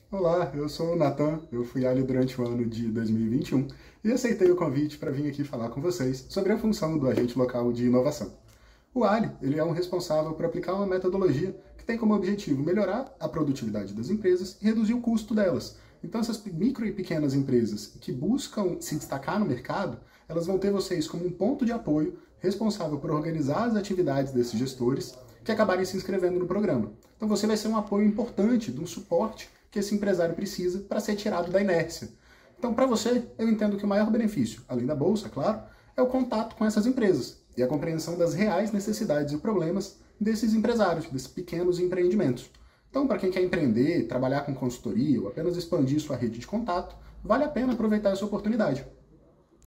Olá, eu sou o Nathan, eu fui Ali durante o ano de 2021 e aceitei o convite para vir aqui falar com vocês sobre a função do agente local de inovação. O Ali, ele é um responsável por aplicar uma metodologia que tem como objetivo melhorar a produtividade das empresas e reduzir o custo delas. Então essas micro e pequenas empresas que buscam se destacar no mercado, elas vão ter vocês como um ponto de apoio responsável por organizar as atividades desses gestores que acabarem se inscrevendo no programa. Então você vai ser um apoio importante, de um suporte que esse empresário precisa para ser tirado da inércia. Então, para você, eu entendo que o maior benefício, além da bolsa, claro, é o contato com essas empresas e a compreensão das reais necessidades e problemas desses empresários, desses pequenos empreendimentos. Então, para quem quer empreender, trabalhar com consultoria ou apenas expandir sua rede de contato, vale a pena aproveitar essa oportunidade.